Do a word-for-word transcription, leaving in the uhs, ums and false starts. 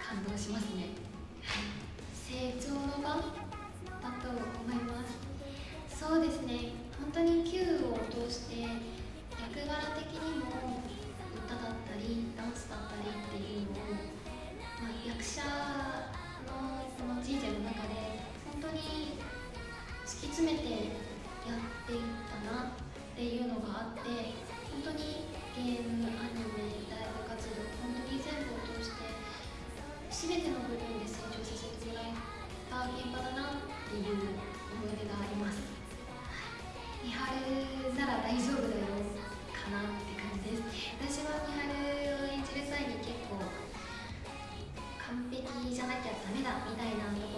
感動しますね。成長の場だと思います。そうですね、本当に Q を通して役柄的にも歌だったりダンスだったりっていうのを、まあ、役者のこの人生の中で本当に突き詰めてやっていったなっていうのがあって、本当にゲーム、アニメ、ライブ活動、本当に全部を通して全ての部分で成長させてもらえた現場だなっていう思い出があります。みはるなら大丈夫だよかなって感じです。私はみはるを演じる際に結構完璧じゃなきゃダメだみたいなの